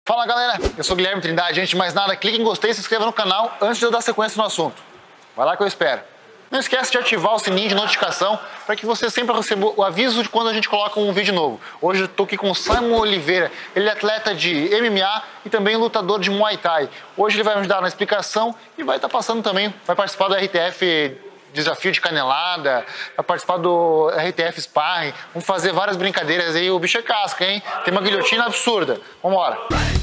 Fala galera, eu sou o Guilherme Trindade. Antes de mais nada, clique em gostei e se inscreva no canal antes de eu dar sequência no assunto. Vai lá que eu espero. Não esquece de ativar o sininho de notificação para que você sempre receba o aviso de quando a gente coloca um vídeo novo. Hoje eu estou aqui com o Simon Oliveira. Ele é atleta de MMA e também lutador de Muay Thai. Hoje ele vai me ajudar na explicação e vai estar passando também, vai participar do RTF Desafio de Canelada, vai participar do RTF Sparring. Vamos fazer várias brincadeiras aí. O bicho é casca, hein? Tem uma guilhotina absurda. Vambora.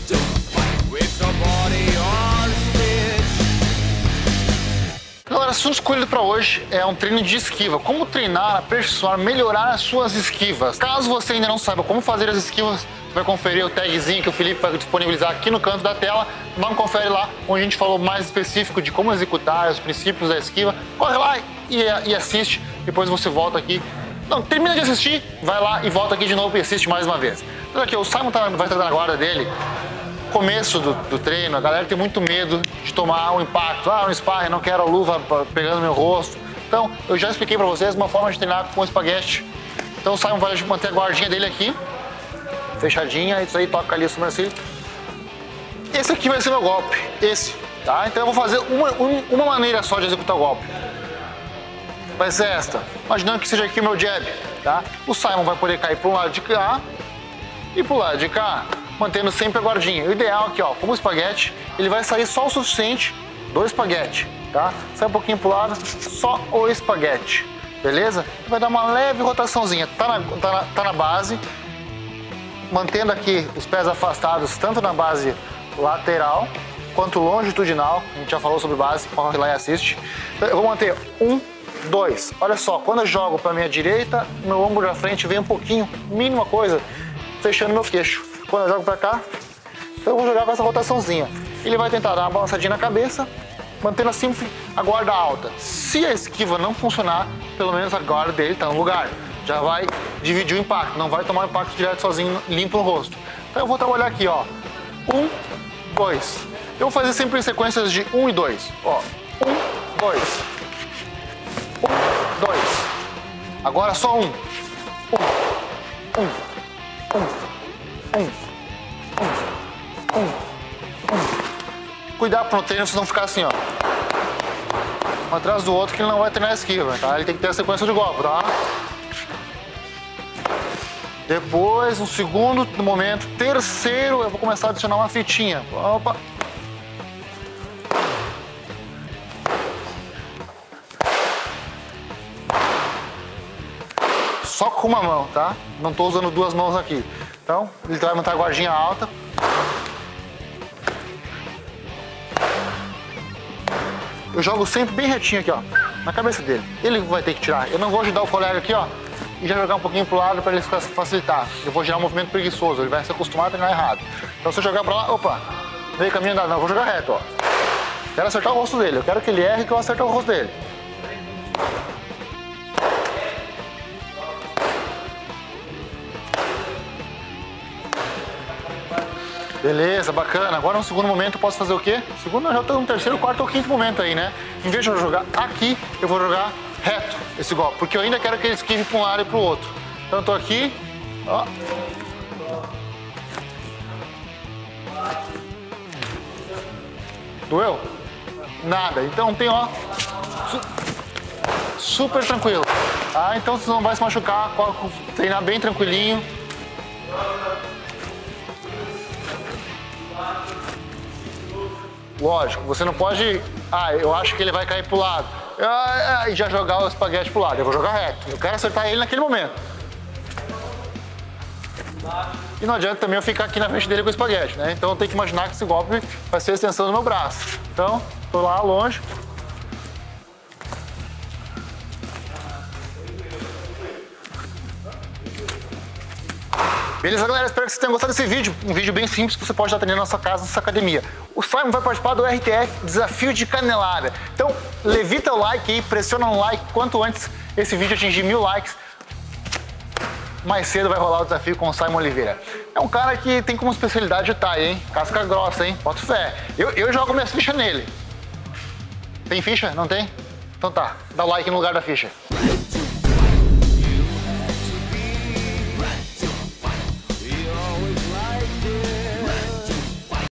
Galera, o assunto escolhido para hoje é um treino de esquiva. Como treinar, aperfeiçoar, melhorar as suas esquivas. Caso você ainda não saiba como fazer as esquivas, você vai conferir o tagzinho que o Felipe vai disponibilizar aqui no canto da tela. Dá um confere lá, onde a gente falou mais específico de como executar os princípios da esquiva. Corre lá e assiste. Depois você volta aqui. Não, termina de assistir, vai lá e volta aqui de novo e assiste mais uma vez. Então aqui, o Simon vai estar na guarda dele. Começo do treino, a galera tem muito medo de tomar um impacto. Ah, um sparring, não quero a luva pegando no meu rosto. Então, eu já expliquei pra vocês uma forma de treinar com espaguete. Então o Simon vai manter a guardinha dele aqui, fechadinha, isso aí, toca ali o sobrancelho. Esse aqui vai ser meu golpe, esse, tá? Então eu vou fazer uma maneira só de executar o golpe. Vai ser esta, imaginando que seja aqui o meu jab, tá? O Simon vai poder cair para um lado de cá e pro lado de cá, mantendo sempre a guardinha. O ideal aqui, ó, como o espaguete, ele vai sair só o suficiente do espaguete, tá? Sai um pouquinho pro lado, só o espaguete, beleza? Vai dar uma leve rotaçãozinha, tá na base, mantendo aqui os pés afastados, tanto na base lateral quanto longitudinal. A gente já falou sobre base, corre lá e assiste. Então, eu vou manter 1, 2. Olha só, quando eu jogo para minha direita, meu ombro da frente vem um pouquinho, mínima coisa, fechando meu queixo. Quando eu jogo pra cá, então eu vou jogar com essa rotaçãozinha. Ele vai tentar dar uma balançadinha na cabeça, mantendo sempre a guarda alta. Se a esquiva não funcionar, pelo menos a guarda dele tá no lugar. Já vai dividir o impacto, não vai tomar o impacto direto sozinho, limpo no rosto. Então eu vou trabalhar aqui, ó. 1, 2. Eu vou fazer sempre em sequências de 1 e 2. Ó, 1, 2. 1, 2. Agora só 1. 1, 1, 1. Cuidado para o treino vocês não ficar assim, ó, um atrás do outro, que ele não vai treinar a esquiva, tá? Ele tem que ter a sequência de golpe, tá? Depois, no segundo momento, terceiro, eu vou começar a adicionar uma fitinha. Opa! Só com uma mão, tá? Não estou usando duas mãos aqui. Então, ele vai manter a guardinha alta. Eu jogo sempre bem retinho aqui, ó, na cabeça dele. Ele vai ter que tirar. Eu não vou ajudar o colega aqui, ó, e já jogar um pouquinho pro lado para ele facilitar. Eu vou gerar um movimento preguiçoso, ele vai se acostumar a treinar errado. Então se eu jogar pra lá, opa, meio caminho andado, não, eu vou jogar reto, ó. Quero acertar o rosto dele, eu quero que ele erre e que eu acerte o rosto dele. Beleza, bacana. Agora no segundo momento eu posso fazer o quê? Segundo, eu já estou no terceiro, quarto ou quinto momento aí, né? Em vez de eu jogar aqui, eu vou jogar reto esse golpe, porque eu ainda quero que ele esquive para um lado e para o outro. Então eu tô aqui, ó. Doeu? Nada. Então tem, ó, super tranquilo. Tá? Então você não vai se machucar, treinar bem tranquilinho. Lógico, você não pode... Ah, eu acho que ele vai cair pro lado. E já jogar o espaguete pro lado. Eu vou jogar reto. Eu quero acertar ele naquele momento. E não adianta também eu ficar aqui na frente dele com o espaguete, né? Então eu tenho que imaginar que esse golpe vai ser a extensão do meu braço. Então, tô lá longe. Beleza, galera? Espero que vocês tenham gostado desse vídeo. Um vídeo bem simples que você pode estar treinando na sua casa, na sua academia. O Simon vai participar do RTF Desafio de Canelada. Então, levita o like aí, pressiona no like quanto antes esse vídeo atingir 1000 likes. Mais cedo vai rolar o desafio com o Simon Oliveira. É um cara que tem como especialidade o Thai, hein? Casca grossa, hein? Bota fé. Eu jogo minhas fichas nele. Tem ficha? Não tem? Então tá, dá o like no lugar da ficha.